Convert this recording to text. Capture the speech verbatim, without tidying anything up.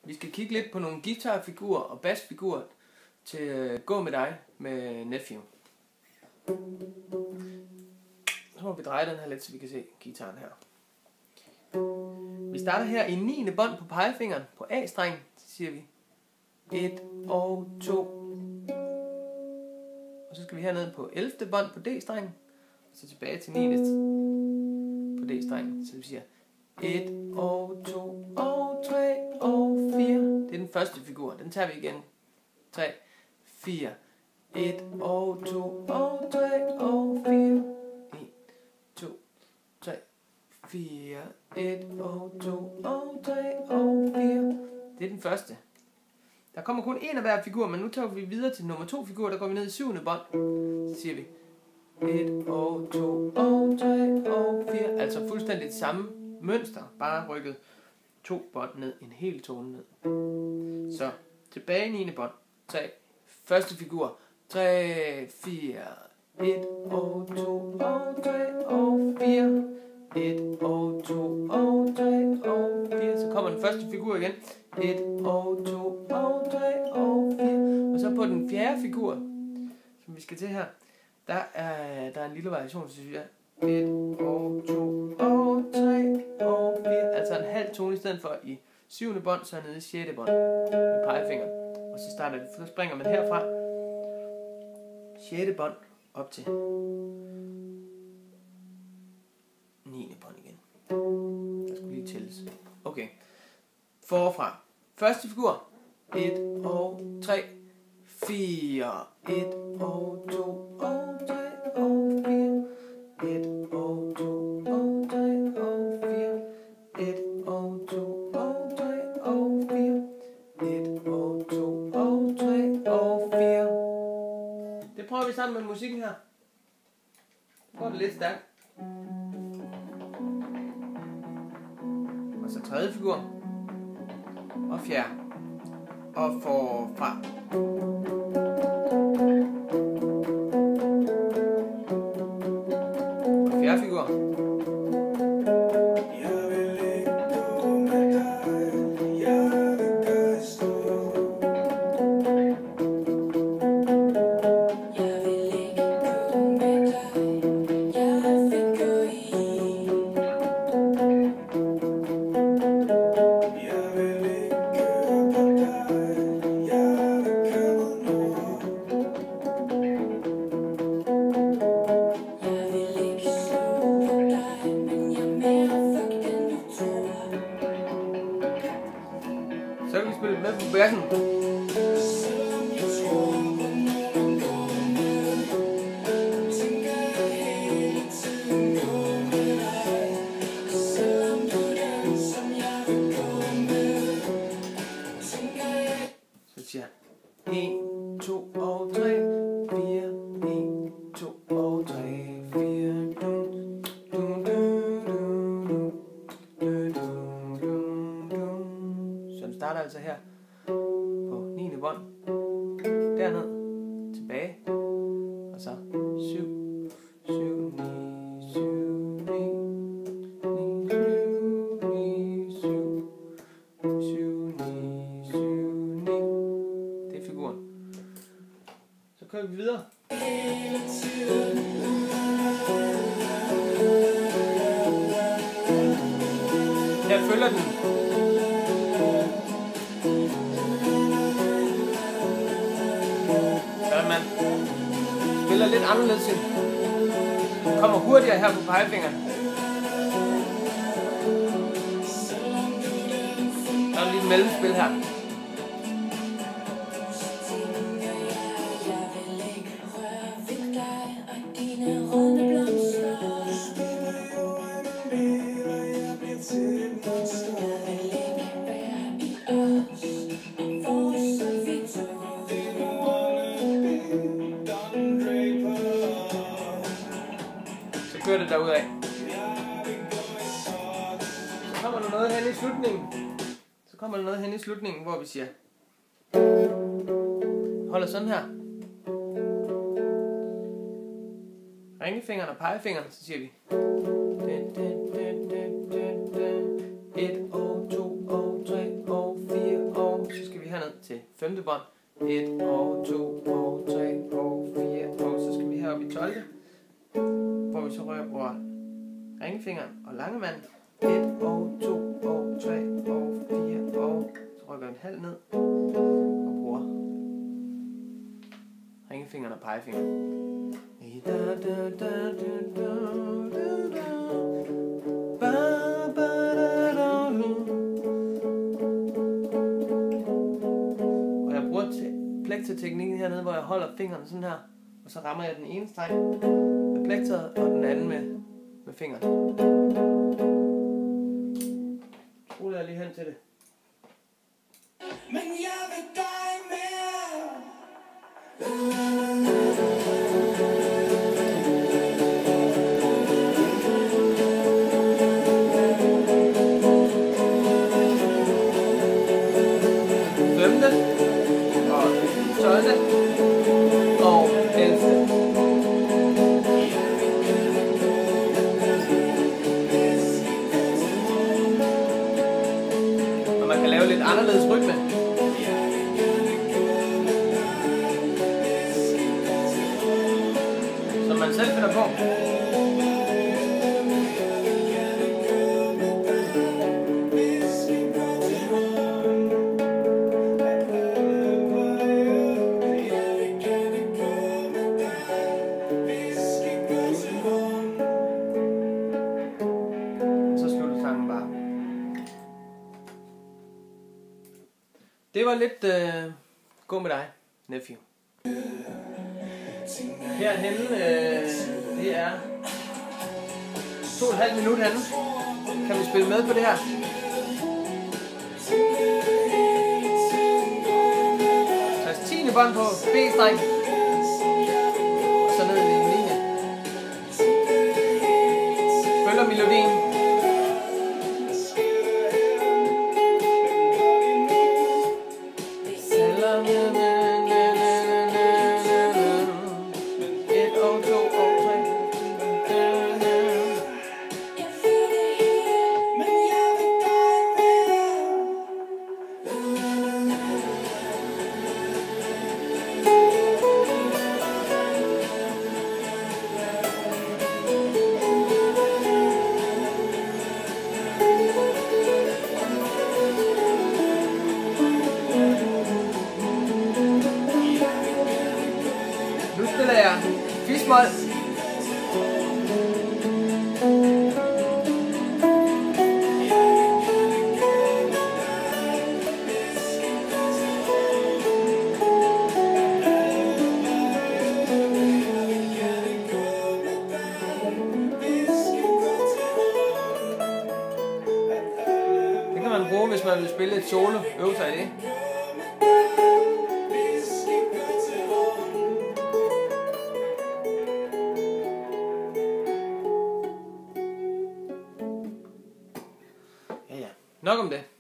Vi skal kigge lidt på nogle guitarfigurer og bassfigurer til uh, Gå Med Dig med Nephew. Så må vi dreje den her lidt, så vi kan se guitaren her. Vi starter her i niende bånd på pegefingeren på A-strengen, så siger vi et og to. Og så skal vi herned på ellevte bånd på D-strengen, og så tilbage til niende på D-strengen, så vi siger et og to og tre og fire. Det er den første figur, den tager vi igen. tre, fire, et og to og tre og fire. en, to, tre, fire, et og to og tre og fire. Det er den første. Der kommer kun en af hver figur, men nu tager vi videre til nummer to figur, der går vi ned i syvende bånd. Så siger vi et og to og tre og fire. Altså fuldstændig det samme mønster, bare rykket to bånd ned, en hel tone ned. Så tilbage i niende bånd. tre, første figur. tre, fire, et og to og tre og fire. et og to og tre og fire. Så kommer den første figur igen. et og to og tre og fire. Og så på den fjerde figur, som vi skal til her, der er der er en lille variation, synes jeg. et og to og tre og fire. Altså en halv tone i stedet for i syvende bånd, så nede i sjette bånd med pegefingeren. Og så starter det, så springer man herfra sjette bånd op til niende bånd igen. Der skulle lige tælles. Okay. Forfra. Første figur. et og tre, fire, et og to og tre og fire. et og to og tre og fire. et og to og tre og fire. et og to og tre og fire. Det prøver vi sammen med musikken her. Nu går det lidt stærkt. Og så tredje figur. Og fjerde. Og forfra. Og fjerde figur. Så kan vi spille med på bassen. Så siger jeg en, to og tre, fire, en, to og tre, fire, dun, dun, dun, dun, dun, dun, dun, dun. Så den starter altså her på niende bånd, derned, tilbage, og så syv, syv, ni, syv, ni, ni, syv, ni, syv, syv, ni, syv, ni. Det er figuren. Så kører vi videre. Her følger den. Så man spiller lidt anderledes ind. Kommer hurtigere her på pegefingeren. Der er lige et mellemspil her. Så kører det derudad. Så kommer der noget hen i slutningen. Så kommer der noget hen i slutningen, hvor vi siger holder sådan her. Ringefingeren og pegefingeren, så siger vi et og to og tre og fire og det femte bånd. et og to og tre og fire, og så skal vi herop i tolvte, hvor vi så rører ringfingeren og langemanden. et og to og tre og fire, og så rykker vi en halv ned og bruger ringefingeren og pegefingeren. Og jeg bruger plekterteknikken hernede, hvor jeg holder fingeren sådan her, og så rammer jeg den ene streng med plekteret og den anden med, med fingeren. Ruller jeg lige hen til det. Men jeg vil dig mere. Femte og tolvte og ellevte. Og man kan lave lidt anderledes rytme. Som man selv finder på. Det var lidt øh, gå med dig, nephew. Herhenne, øh, det er to og et halvt minut henne. Kan vi spille med på det her? Så tiende bånd på B-streng. Og så ned i en linje. Følger melodien. Nu spiller jeg fismol. Det kan man bruge, hvis man vil spille et solo, øve sig i det. Nok om det.